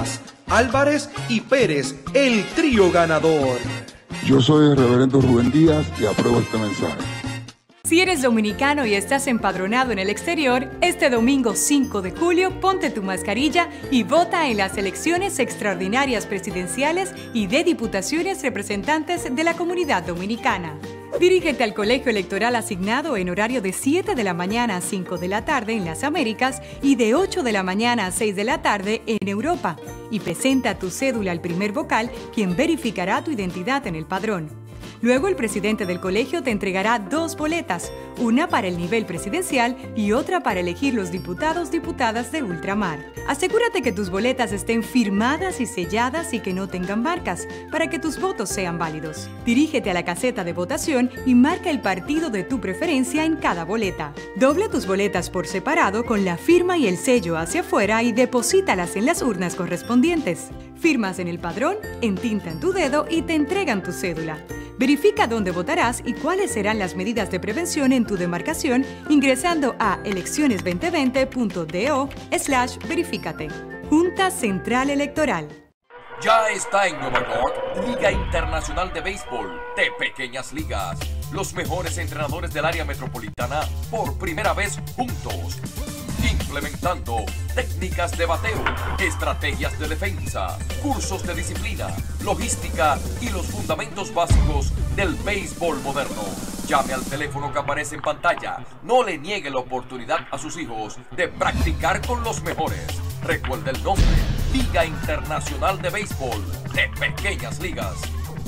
Speaker 11: Álvarez y Pérez, el trío ganador.
Speaker 12: Yo soy el reverendo Rubén Díaz y apruebo este mensaje.
Speaker 21: Si eres dominicano y estás empadronado en el exterior, este domingo cinco de julio ponte tu mascarilla y vota en las elecciones extraordinarias presidenciales y de diputaciones representantes de la comunidad dominicana. Dirígete al colegio electoral asignado en horario de siete de la mañana a cinco de la tarde en las Américas y de ocho de la mañana a seis de la tarde en Europa y presenta tu cédula al primer vocal, quien verificará tu identidad en el padrón. Luego el presidente del colegio te entregará dos boletas, una para el nivel presidencial y otra para elegir los diputados diputadas de ultramar. Asegúrate que tus boletas estén firmadas y selladas y que no tengan marcas, para que tus votos sean válidos. Dirígete a la caseta de votación y marca el partido de tu preferencia en cada boleta. Dobla tus boletas por separado con la firma y el sello hacia afuera y deposítalas en las urnas correspondientes. Firmas en el padrón, entintan tu dedo y te entregan tu cédula. Verifica dónde votarás y cuáles serán las medidas de prevención en tu demarcación ingresando a elecciones veinte veinte punto do slash verifícate. Junta Central Electoral.
Speaker 22: Ya está en Nueva York, Liga Internacional de Béisbol de Pequeñas Ligas. Los mejores entrenadores del área metropolitana por primera vez juntos. Implementando técnicas de bateo, estrategias de defensa, cursos de disciplina, logística y los fundamentos básicos del béisbol moderno. Llame al teléfono que aparece en pantalla. No le niegue la oportunidad a sus hijos de practicar con los mejores. Recuerde el nombre, Liga Internacional de Béisbol de Pequeñas Ligas.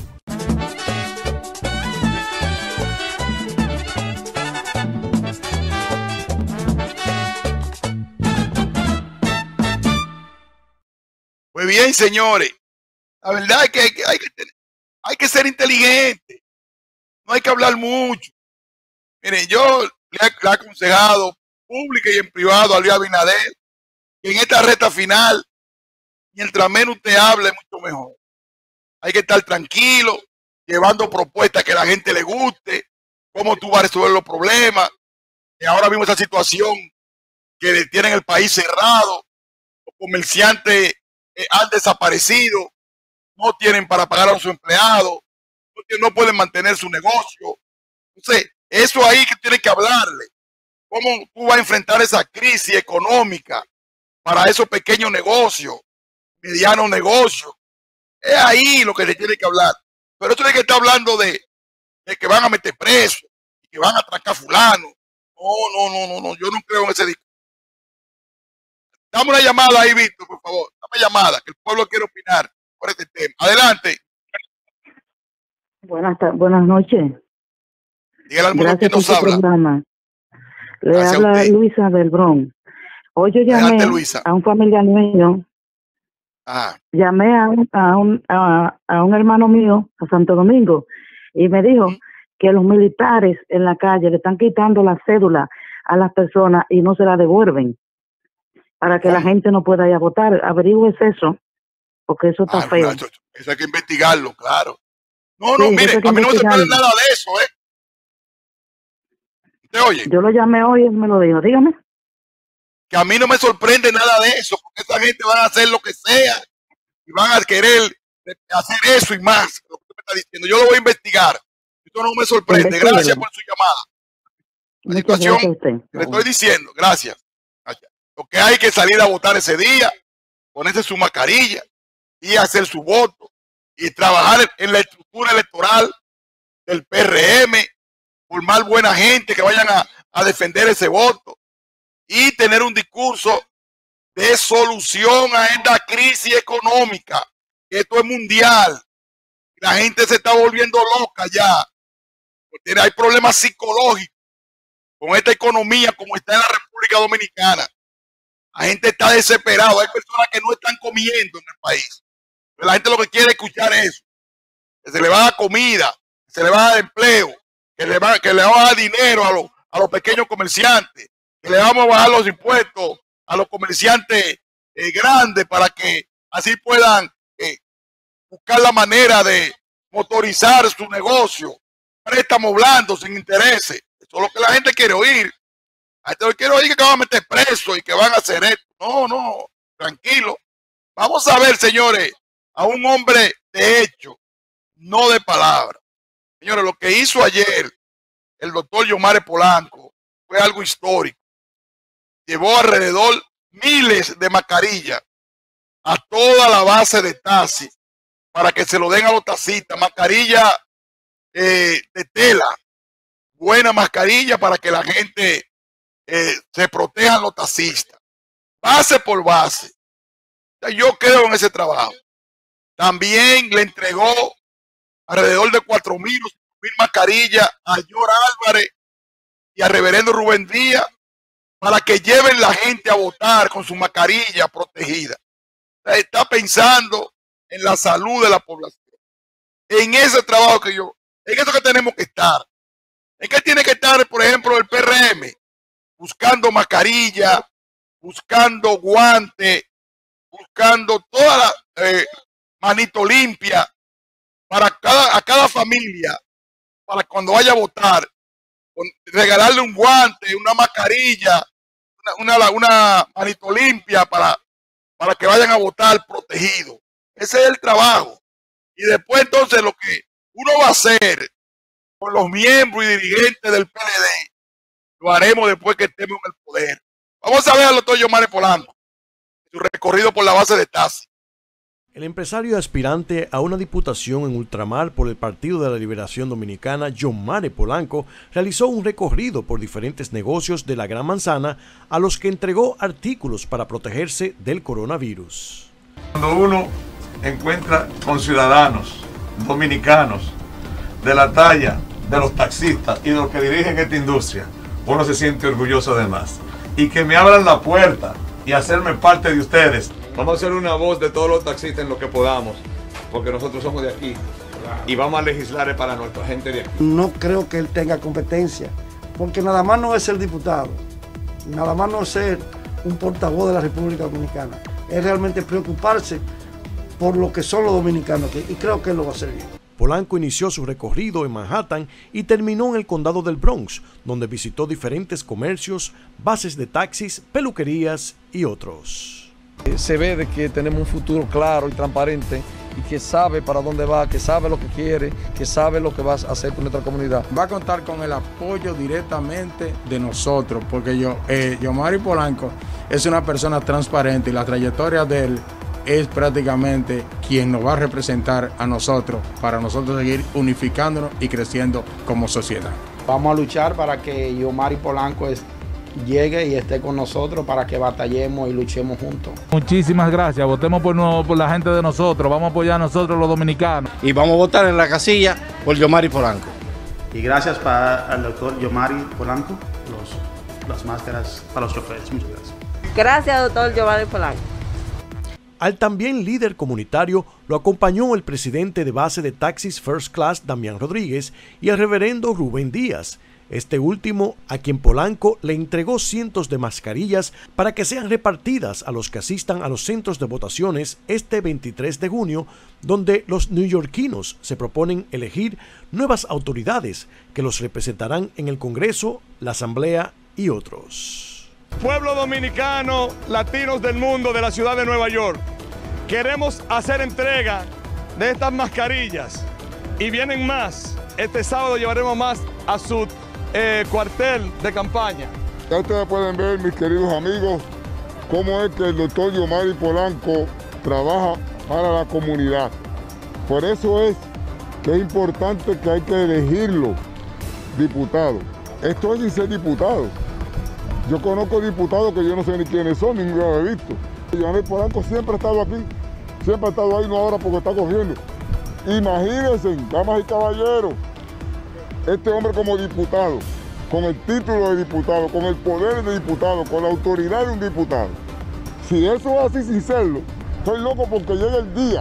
Speaker 2: Pues bien, señores, la verdad es que hay que, hay que, tener, hay que ser inteligente, no hay que hablar mucho. Miren, yo le he, le he aconsejado pública y en privado a Luis Abinader que en esta recta final, mientras menos usted hable, mucho mejor. Hay que estar tranquilo, llevando propuestas que a la gente le guste, cómo tú vas a resolver los problemas. Y ahora mismo esa situación que tienen el país cerrado, los comerciantes Eh, han desaparecido, no tienen para pagar a sus empleados, no pueden mantener su negocio. Entonces, eso ahí que tiene que hablarle. ¿Cómo tú vas a enfrentar esa crisis económica para esos pequeños negocios, medianos negocios? Es ahí lo que se tiene que hablar. Pero eso de que está hablando de, de que van a meter preso y que van a atracar fulano. No, no, no, no, no, yo no creo en ese discurso. Dame una llamada ahí, Víctor, por favor. Dame llamada, que el pueblo quiere opinar por este tema. Adelante.
Speaker 23: Buenas, buenas noches.
Speaker 2: Dígale al mundo que nos habla.
Speaker 23: Programa. Le Gracias habla Luisa del Bronx. Hoy yo llamé Adelante, Luisa. a un familiar mío.
Speaker 2: Ah.
Speaker 23: Llamé a un, a, un, a, a un hermano mío, a Santo Domingo, y me dijo ¿Mm? que los militares en la calle le están quitando la cédula a las personas y no se la devuelven, para que ¿Cómo? la gente no pueda ir a votar. Averigües eso, porque eso está ah, feo.
Speaker 2: Eso, eso hay que investigarlo, claro. No, sí, no, mire, a mí no me sorprende nada de eso, ¿eh? ¿Usted oye?
Speaker 23: Yo lo llamé hoy y me lo dijo, dígame.
Speaker 2: Que a mí no me sorprende nada de eso, porque esa gente va a hacer lo que sea y van a querer hacer eso y más, lo que usted me está diciendo. Yo lo voy a investigar. Esto no me sorprende. Gracias por su llamada. La situación que le estoy diciendo, gracias. gracias. Lo que hay que salir a votar ese día, ponerse su mascarilla y hacer su voto y trabajar en la estructura electoral del P R M, formar buena gente que vayan a, a defender ese voto y tener un discurso de solución a esta crisis económica. Esto es mundial. La gente se está volviendo loca ya. Porque hay problemas psicológicos con esta economía como está en la República Dominicana. La gente está desesperada. Hay personas que no están comiendo en el país. Pero la gente lo que quiere es escuchar eso. Que se le va a dar comida, que se le va a dar empleo, que le va, que le va a dar dinero a los, a los pequeños comerciantes, que le vamos a bajar los impuestos a los comerciantes eh, grandes para que así puedan eh, buscar la manera de motorizar su negocio. Préstamos blandos sin intereses. Eso es lo que la gente quiere oír. La gente quiere oír que van a meter preso y que van a hacer esto. No, no, tranquilo. Vamos a ver, señores, a un hombre de hecho, no de palabra. Señores, lo que hizo ayer el doctor Yomare Polanco fue algo histórico. Llevó alrededor miles de mascarillas a toda la base de taxi para que se lo den a los taxistas. Mascarilla eh, de tela, buena mascarilla para que la gente eh, se protejan los taxistas. Base por base. Yo creo en ese trabajo. También le entregó alrededor de cuatro mil o cinco mil mascarillas a George Álvarez y al reverendo Rubén Díaz para que lleven la gente a votar con su mascarilla protegida. Está pensando en la salud de la población. En ese trabajo que yo, en eso que tenemos que estar. Es que tiene que estar, por ejemplo, el P R M buscando mascarilla, buscando guantes, buscando toda la eh, manito limpia para cada, a cada familia, para cuando vaya a votar, con, regalarle un guante, una mascarilla, una, una, una manito limpia para, para que vayan a votar protegidos. Ese es el trabajo. Y después entonces lo que uno va a hacer con los miembros y dirigentes del P L D, lo haremos después que estemos en el poder. Vamos a ver al doctor Yomare Polanco, su recorrido por la base de taxi.
Speaker 3: El empresario aspirante a una diputación en ultramar por el Partido de la Liberación Dominicana, Yomare Polanco, realizó un recorrido por diferentes negocios de la Gran Manzana a los que entregó artículos para protegerse del coronavirus.
Speaker 1: Cuando uno encuentra con ciudadanos dominicanos de la talla de los taxistas y de los que dirigen esta industria, uno se siente orgulloso de más. Y que me abran la puerta y hacerme parte de ustedes. Vamos a ser una voz de todos los taxistas en lo que podamos, porque nosotros somos de aquí y vamos a legislar para nuestra gente de aquí.
Speaker 4: No creo que él tenga competencia, porque nada más no es ser diputado, nada más no es ser un portavoz de la República Dominicana, es realmente preocuparse por lo que son los dominicanos, y creo que él lo va a hacer bien.
Speaker 3: Polanco inició su recorrido en Manhattan y terminó en el condado del Bronx, donde visitó diferentes comercios, bases de taxis, peluquerías y otros.
Speaker 5: Se ve de que tenemos un futuro claro y transparente y que sabe para dónde va, que sabe lo que quiere, que sabe lo que va a hacer con nuestra comunidad.
Speaker 24: Va a contar con el apoyo directamente de nosotros, porque yo, eh, Yomare Polanco es una persona transparente y la trayectoria de él es prácticamente quien nos va a representar a nosotros, para nosotros seguir unificándonos y creciendo como sociedad.
Speaker 25: Vamos a luchar para que Yomare Polanco es, llegue y esté con nosotros, para que batallemos y luchemos juntos.
Speaker 26: Muchísimas gracias, votemos por, no, por la gente de nosotros, vamos a apoyar a nosotros los dominicanos.
Speaker 27: Y vamos a votar en la casilla por Yomare Polanco.
Speaker 28: Y gracias para el doctor Yomare Polanco, los, las máscaras para los choferes. Muchas gracias.
Speaker 8: Gracias, doctor Yomare Polanco.
Speaker 3: Al también líder comunitario lo acompañó el presidente de base de taxis First Class, Damián Rodríguez, y el reverendo Rubén Díaz, este último a quien Polanco le entregó cientos de mascarillas para que sean repartidas a los que asistan a los centros de votaciones este veintitrés de junio, donde los neoyorquinos se proponen elegir nuevas autoridades que los representarán en el Congreso, la Asamblea y otros.
Speaker 29: Pueblo dominicano, latinos del mundo, de la ciudad de Nueva York, queremos hacer entrega de estas mascarillas y vienen más. Este sábado llevaremos más a su eh, cuartel de campaña.
Speaker 12: Ya ustedes pueden ver, mis queridos amigos, cómo es que el doctor Yomare Polanco trabaja para la comunidad. Por eso es que es importante que hay que elegirlo diputado. Esto es sin ser diputado. Yo conozco diputados que yo no sé ni quiénes son, ni lo he visto. Yomare Polanco siempre ha estado aquí, siempre ha estado ahí, no ahora porque está cogiendo. Imagínense, damas y caballeros, este hombre como diputado, con el título de diputado, con el poder de diputado, con la autoridad de un diputado. Si eso es así sin serlo, estoy loco porque llega el día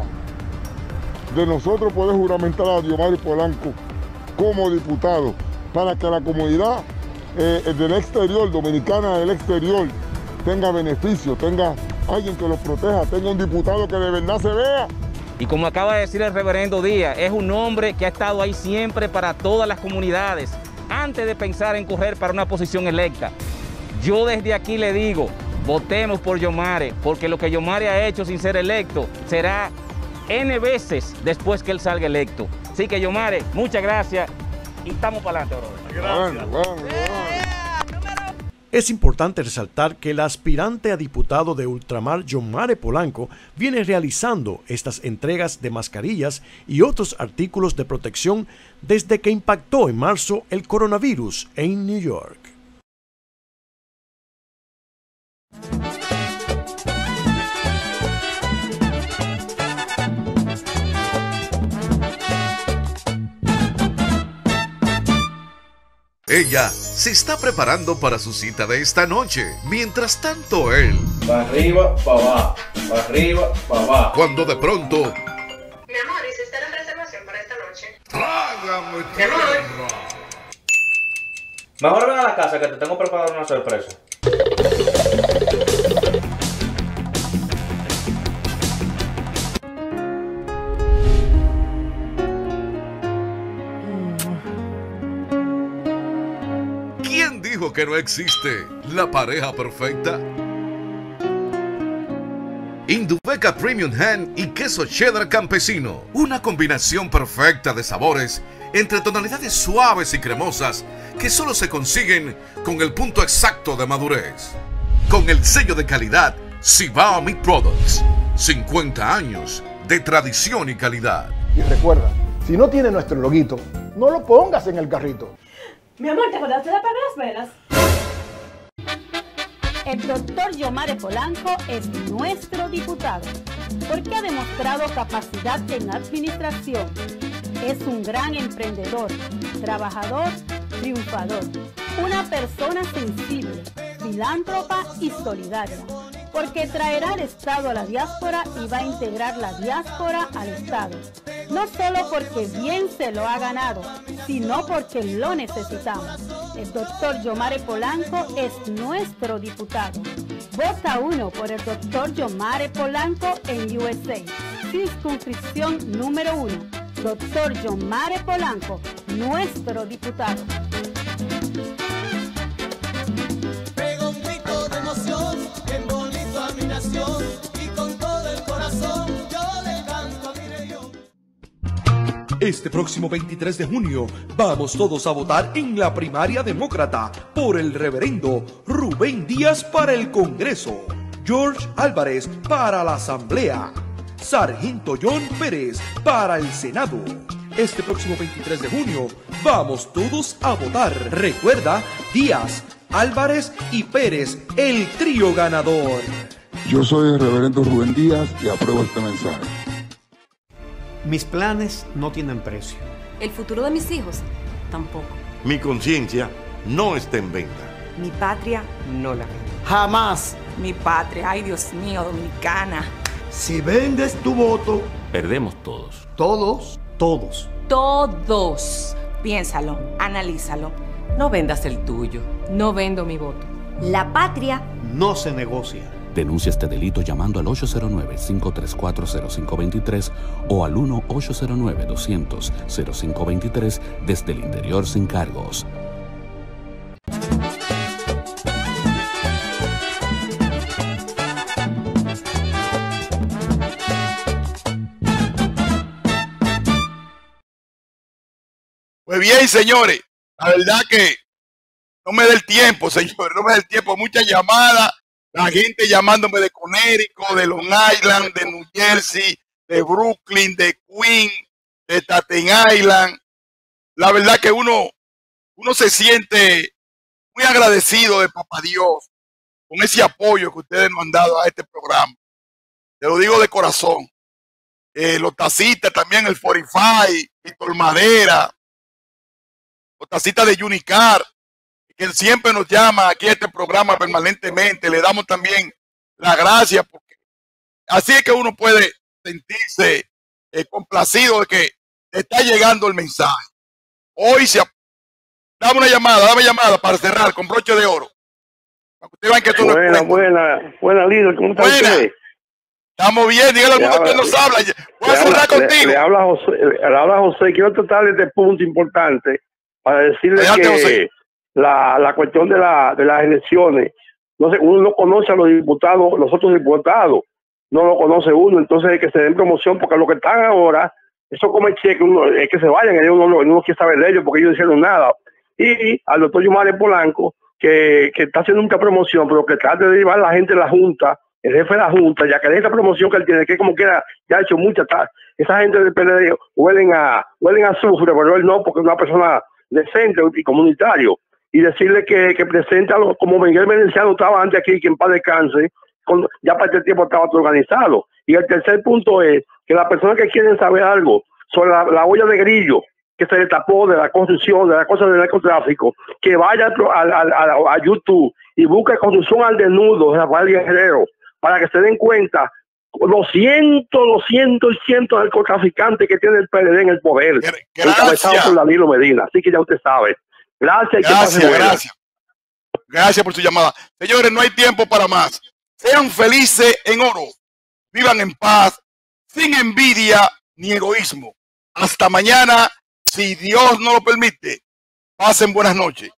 Speaker 12: de nosotros poder juramentar a Yomare Polanco como diputado, para que la comunidad Eh, del exterior, dominicana del exterior, tenga beneficio, tenga alguien que los proteja, tenga un diputado que de verdad se vea.
Speaker 30: Y como acaba de decir el reverendo Díaz, es un hombre que ha estado ahí siempre para todas las comunidades, antes de pensar en correr para una posición electa. Yo desde aquí le digo, votemos por Yomari, porque lo que Yomari ha hecho sin ser electo será N veces después que él salga electo. Así que Yomari, muchas gracias y estamos para adelante, brother.
Speaker 1: Gracias.
Speaker 12: Bueno, bueno, bueno.
Speaker 3: Es importante resaltar que el aspirante a diputado de Ultramar, Yomari Polanco, viene realizando estas entregas de mascarillas y otros artículos de protección desde que impactó en marzo el coronavirus en New York.
Speaker 6: Ella se está preparando para su cita de esta noche. Mientras tanto, él...
Speaker 7: Va arriba, pa' abajo. Va arriba, pa' abajo.
Speaker 6: Cuando de pronto...
Speaker 9: Mi amor, ¿hiciste la reservación para esta noche?
Speaker 6: ¡Trágame
Speaker 9: Mi amor.
Speaker 7: Mejor ven a la casa que te tengo preparado una sorpresa.
Speaker 6: ¿Quién dijo que no existe la pareja perfecta? Indubeca Premium Ham y queso cheddar campesino. Una combinación perfecta de sabores entre tonalidades suaves y cremosas que solo se consiguen con el punto exacto de madurez. Con el sello de calidad Cibao Meat Products. cincuenta años de tradición y calidad.
Speaker 10: Y recuerda, si no tiene nuestro loguito, no lo pongas en el carrito.
Speaker 13: Mi amor, ¿te acordaste de apagar las velas?
Speaker 14: El doctor Yomari Polanco es nuestro diputado porque ha demostrado capacidad en administración. Es un gran emprendedor, trabajador, triunfador, una persona sensible, filántropa y solidaria, porque traerá al Estado a la diáspora y va a integrar la diáspora al Estado. No solo porque bien se lo ha ganado, sino porque lo necesitamos. El doctor Yomari Polanco es nuestro diputado. Vota uno por el doctor Yomari Polanco en U S A. Circunscripción número uno. doctor Yomari Polanco, nuestro diputado.
Speaker 15: Pego un grito de emoción, en bonito a mi nación, y con todo el corazón yo le canto a mi región.
Speaker 11: Este próximo veintitrés de junio vamos todos a votar en la primaria demócrata por el reverendo Rubén Díaz para el Congreso, George Álvarez para la Asamblea, Sargento John Pérez para el Senado. Este próximo veintitrés de junio vamos todos a votar. Recuerda, Díaz, Álvarez y Pérez, el trío ganador.
Speaker 12: Yo soy el reverendo Rubén Díaz y apruebo este mensaje.
Speaker 16: Mis planes no tienen precio.
Speaker 17: El futuro de mis hijos tampoco.
Speaker 18: Mi conciencia no está en venta.
Speaker 17: Mi patria no la vendo.
Speaker 16: Jamás.
Speaker 17: Mi patria, ay Dios mío, dominicana.
Speaker 16: Si vendes tu voto,
Speaker 31: perdemos todos.
Speaker 16: Todos, todos.
Speaker 17: Todos. Piénsalo, analízalo. No vendas el tuyo. No vendo mi voto. La patria
Speaker 16: no se negocia.
Speaker 31: Denuncia este delito llamando al ocho cero nueve, cinco tres cuatro, cero cinco dos tres o al uno ocho cero nueve, doscientos, cero cinco veintitrés desde el interior sin cargos.
Speaker 2: Pues bien, señores, la verdad que no me da el tiempo, señores, no me da el tiempo. Muchas llamadas, la gente llamándome de Connecticut, de Long Island, de New Jersey, de Brooklyn, de Queens, de Staten Island. La verdad que uno, uno se siente muy agradecido de Papá Dios con ese apoyo que ustedes nos han dado a este programa. Te lo digo de corazón. Eh, los taxistas también, el cuarenta y cinco, Víctor Madera, los taxistas de Unicar, que siempre nos llama aquí a este programa permanentemente. Le damos también las gracias, porque así es que uno puede sentirse eh, complacido de que está llegando el mensaje. Hoy se... Dame una llamada, dame llamada para cerrar con broche de oro. Para que ustedes vean que esto
Speaker 32: buena,
Speaker 2: no es
Speaker 32: buena, buena, líder, ¿cómo está usted?
Speaker 2: Estamos bien, dígale al mundo que nos habla. Voy a cerrar contigo.
Speaker 32: Le, le, habla José, le habla José, quiero tratar de este punto importante para decirle Adelante, que la, la cuestión de, la, de las elecciones, no sé, uno no conoce a los diputados, los otros diputados, no lo conoce uno, entonces hay que se den promoción, porque lo que están ahora, eso como el cheque, uno, es que se vayan, ellos no, no quiere saber de ellos porque ellos no hicieron nada. Y al doctor Yomari Polanco, que, que está haciendo mucha promoción, pero que trate de llevar a la gente de la Junta, el jefe de la Junta, ya que de esa promoción que él tiene, que como quiera, ya ha hecho mucha, esa gente del P L D huelen a, huelen a azufre, pero él no, porque es una persona decente y comunitario. Y decirle que, que presente a los, como Miguel Veneciano estaba antes aquí, que en paz descanse, con, ya para este tiempo estaba todo organizado. Y el tercer punto es que las personas que quieren saber algo sobre la, la olla de grillo que se destapó de la construcción, de la cosa del narcotráfico, que vaya a, a, a, a YouTube y busque Construcción al Desnudo de Rafael Guerrero, para que se den cuenta los cientos, los cientos y cientos de narcotraficantes que tiene el P L D en el poder, encabezado por Danilo Medina. Así que ya usted sabe. Gracias.
Speaker 2: Gracias, y gracias. Gracias por su llamada. Señores, no hay tiempo para más. Sean felices en oro. Vivan en paz, sin envidia ni egoísmo. Hasta mañana, si Dios no lo permite. Pasen buenas noches.